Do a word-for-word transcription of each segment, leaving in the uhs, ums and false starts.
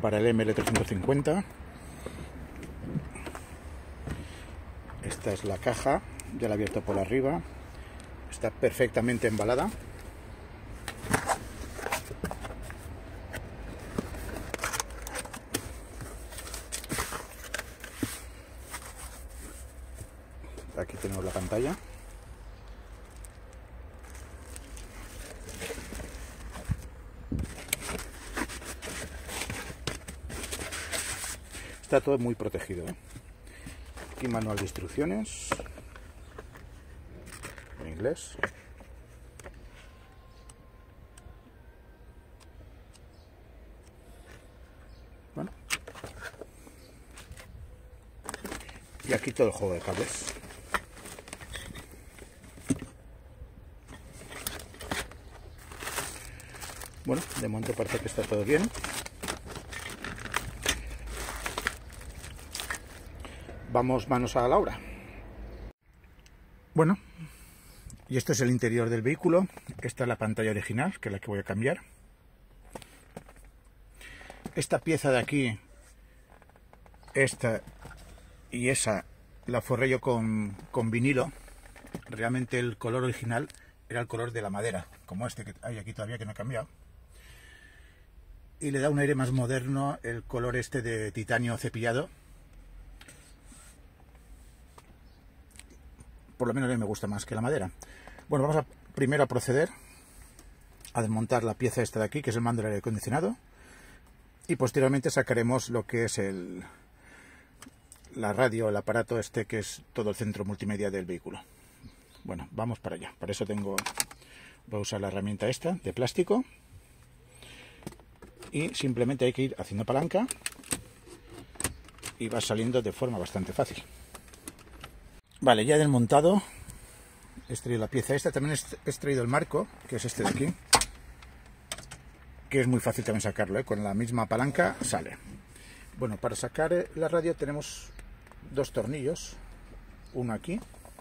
para el M L trescientos cincuenta. Esta es la caja, ya la he abierto por arriba, está perfectamente embalada. Aquí tenemos la pantalla. Está todo muy protegido, ¿eh? Aquí manual de instrucciones en inglés. Bueno. Y aquí todo el juego de cables. Bueno, de momento parece que está todo bien. Vamos manos a la obra. Bueno, y este es el interior del vehículo. Esta es la pantalla original, que es la que voy a cambiar. Esta pieza de aquí, esta y esa, la forré yo con, con vinilo. Realmente el color original era el color de la madera, como este que hay aquí todavía, que no ha cambiado. Y le da un aire más moderno el color este de titanio cepillado. Por lo menos a mí me gusta más que la madera. Bueno, vamos a primero a proceder a desmontar la pieza esta de aquí, que es el mando del aire acondicionado, y posteriormente sacaremos lo que es el la radio, el aparato este, que es todo el centro multimedia del vehículo. Bueno, vamos para allá. Para eso tengo voy a usar la herramienta esta de plástico, y simplemente hay que ir haciendo palanca y va saliendo de forma bastante fácil. Vale, ya he desmontado, he extraído la pieza esta, también he extraído el marco, que es este de aquí, que es muy fácil también sacarlo, ¿eh? Con la misma palanca sale. Bueno, para sacar la radio tenemos dos tornillos, uno aquí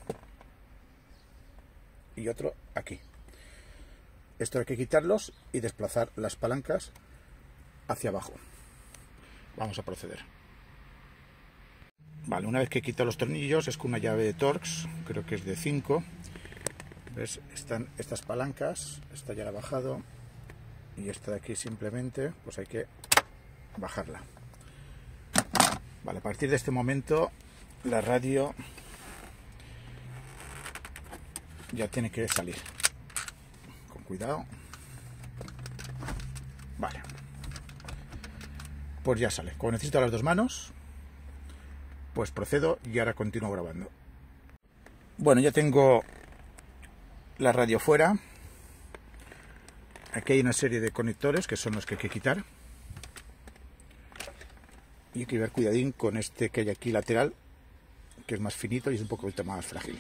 y otro aquí. Esto hay que quitarlos y desplazar las palancas hacia abajo. Vamos a proceder. Vale, una vez que he quitado los tornillos, es con una llave de Torx, creo que es de cinco. ¿Ves? Están estas palancas, esta ya la he bajado, y esta de aquí simplemente, pues hay que bajarla. Vale, a partir de este momento, la radio ya tiene que salir. Con cuidado. Vale. Pues ya sale. Como necesito las dos manos, pues procedo y ahora continúo grabando. Bueno, ya tengo la radio fuera. Aquí hay una serie de conectores que son los que hay que quitar. Y hay que ver cuidadín con este que hay aquí lateral, que es más finito y es un poco más frágil.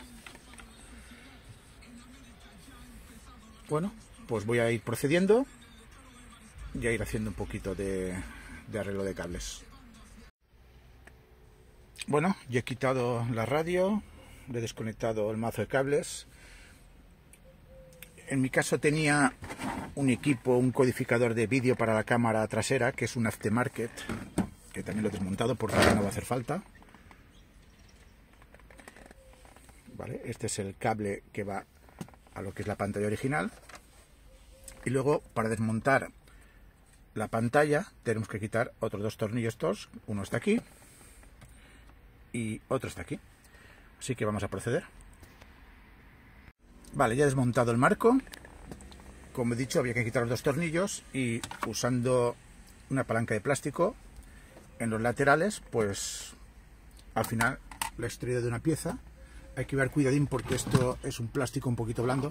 Bueno, pues voy a ir procediendo y a ir haciendo un poquito de, de arreglo de cables. Bueno, ya he quitado la radio, le he desconectado el mazo de cables. En mi caso tenía un equipo, un codificador de vídeo para la cámara trasera, que es un aftermarket, que también lo he desmontado porque no va a hacer falta. Vale, este es el cable que va a lo que es la pantalla original. Y luego, para desmontar la pantalla, tenemos que quitar otros dos tornillos estos. Uno está aquí y otro está aquí. Así que vamos a proceder. Vale, ya he desmontado el marco. Como he dicho, había que quitar los dos tornillos y usando una palanca de plástico en los laterales, pues al final lo he extraído de una pieza. Hay que ver cuidadín porque esto es un plástico un poquito blando.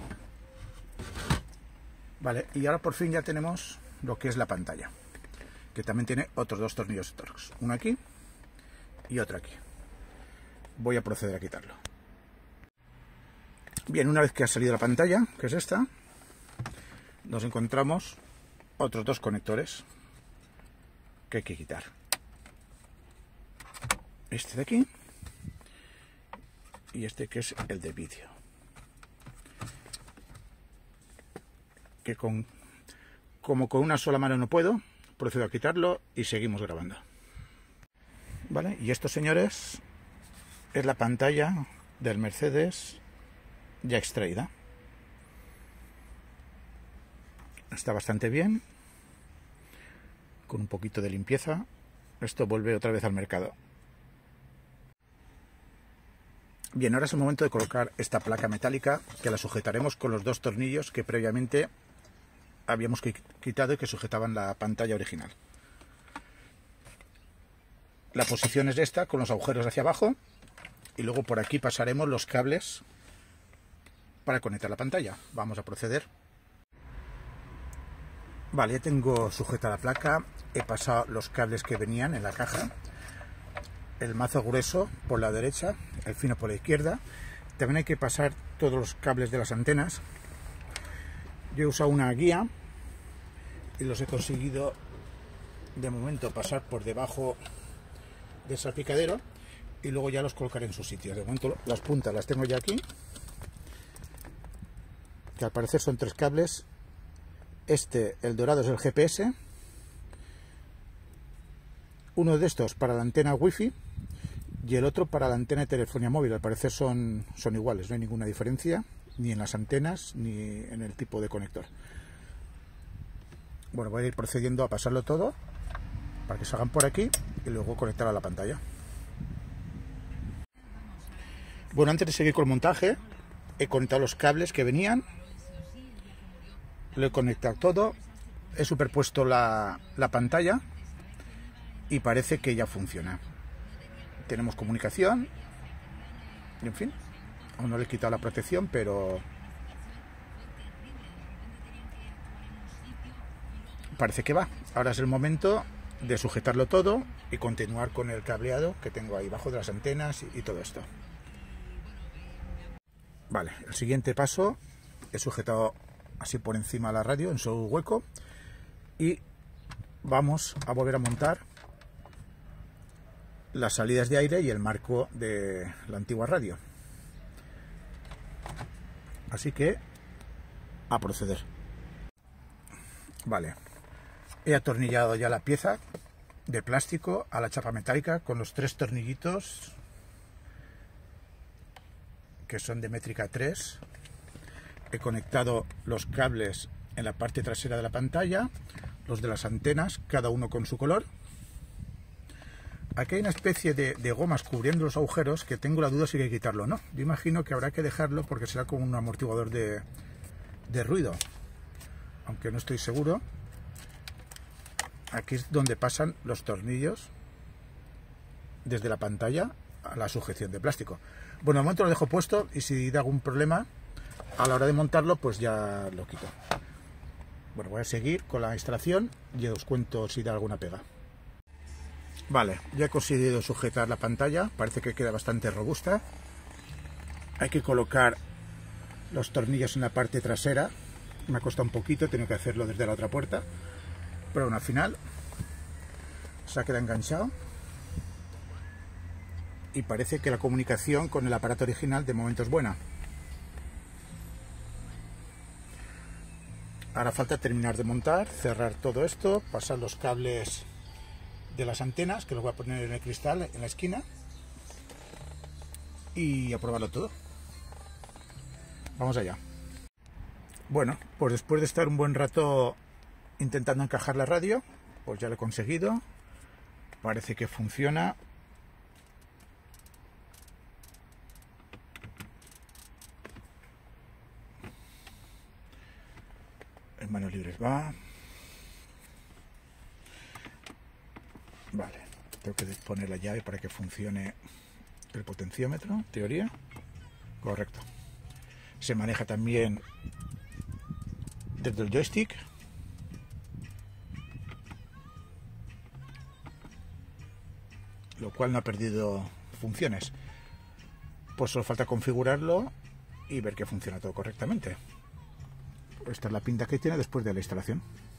Vale, y ahora por fin ya tenemos lo que es la pantalla, que también tiene otros dos tornillos Torx, uno aquí y otro aquí. Voy a proceder a quitarlo. Bien, una vez que ha salido la pantalla, que es esta, nos encontramos otros dos conectores que hay que quitar. Este de aquí y este que es el de vídeo, que con como con una sola mano no puedo, procedo a quitarlo y seguimos grabando. Vale, y esto, señores, es la pantalla del Mercedes ya extraída. Está bastante bien, con un poquito de limpieza. Esto vuelve otra vez al mercado. Bien, ahora es el momento de colocar esta placa metálica, que la sujetaremos con los dos tornillos que previamente habíamos quitado y que sujetaban la pantalla original. La posición es esta, con los agujeros hacia abajo, y luego por aquí pasaremos los cables para conectar la pantalla. Vamos a proceder. Vale, ya tengo sujeta la placa, he pasado los cables que venían en la caja, el mazo grueso por la derecha, el fino por la izquierda. También hay que pasar todos los cables de las antenas. Yo he usado una guía y los he conseguido de momento pasar por debajo del salpicadero y luego ya los colocaré en su sitio. De momento las puntas las tengo ya aquí, que al parecer son tres cables. Este, el dorado, es el G P S, uno de estos para la antena wifi y el otro para la antena de telefonía móvil. Al parecer son, son iguales, no hay ninguna diferencia ni en las antenas ni en el tipo de conector. Bueno, voy a ir procediendo a pasarlo todo para que salgan por aquí y luego conectar a la pantalla. Bueno, antes de seguir con el montaje, he conectado los cables que venían, lo he conectado todo, he superpuesto la, la pantalla y parece que ya funciona. Tenemos comunicación y, en fin, aún no le he quitado la protección, pero parece que va. Ahora es el momento de sujetarlo todo y continuar con el cableado que tengo ahí abajo de las antenas y, y todo esto. Vale, el siguiente paso, he sujetado así por encima la radio en su hueco y vamos a volver a montar las salidas de aire y el marco de la antigua radio. Así que a proceder. Vale, he atornillado ya la pieza de plástico a la chapa metálica con los tres tornillitos que son de métrica tres. He conectado los cables en la parte trasera de la pantalla, los de las antenas, cada uno con su color. Aquí hay una especie de, de gomas cubriendo los agujeros que tengo la duda si hay que quitarlo o no. Yo imagino que habrá que dejarlo porque será como un amortiguador de, de ruido, aunque no estoy seguro. Aquí es donde pasan los tornillos desde la pantalla a la sujeción de plástico. Bueno, de momento lo dejo puesto y si da algún problema a la hora de montarlo, pues ya lo quito. Bueno, voy a seguir con la instalación y os cuento si da alguna pega. Vale, ya he conseguido sujetar la pantalla, parece que queda bastante robusta. Hay que colocar los tornillos en la parte trasera. Me ha costado un poquito, tengo que hacerlo desde la otra puerta, pero bueno, al final se ha quedado enganchado y parece que la comunicación con el aparato original de momento es buena. Ahora falta terminar de montar, cerrar todo esto, pasar los cables de las antenas, que los voy a poner en el cristal en la esquina, y a probarlo todo. Vamos allá. Bueno, pues después de estar un buen rato intentando encajar la radio, pues ya lo he conseguido. Parece que funciona. En manos libres va. Vale, tengo que poner la llave para que funcione el potenciómetro, teoría. Correcto. Se maneja también desde el joystick. Lo cual no ha perdido funciones. Pues solo falta configurarlo y ver que funciona todo correctamente. Esta es la pinta que tiene después de la instalación.